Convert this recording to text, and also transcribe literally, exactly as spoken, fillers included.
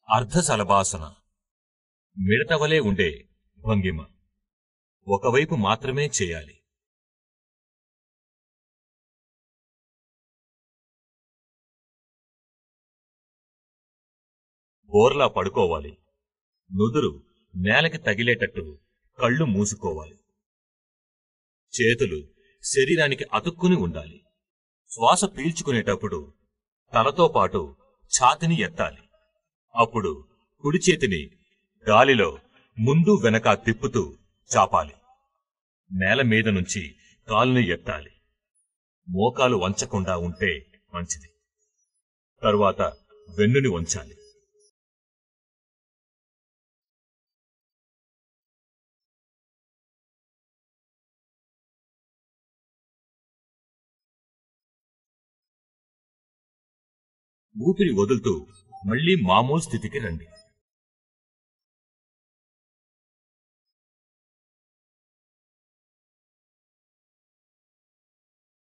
అర్ధసలభాసన. మిడతవలే ఉండే భంగిమ. ఒకవైపు మాత్రమే చేయాలి. బోర్లా పడుకోవాలి. నుదురు నేలకి తగిలేటట్టు కళ్ళు మూసుకోవాలి. చేతులు శరీరానికి అతుక్కుని ఉండాలి. శ్వాస పీల్చుకునేటప్పుడు తలతో పాటు ఛాతిని ఎత్తాలి. అప్పుడు కుడి చేతిని గాలిలో ముందు వెనక తిప్పుతూ చాపాలి. నేల మీద నుంచి కాలుని ఎత్తాలి. మోకాలు వంచకుండా ఉంటే మంచిది. తరువాత వెన్నుని వంచాలి. ఊపిరి వదులుతూ మళ్లీ మామూలు స్థితికి రండి.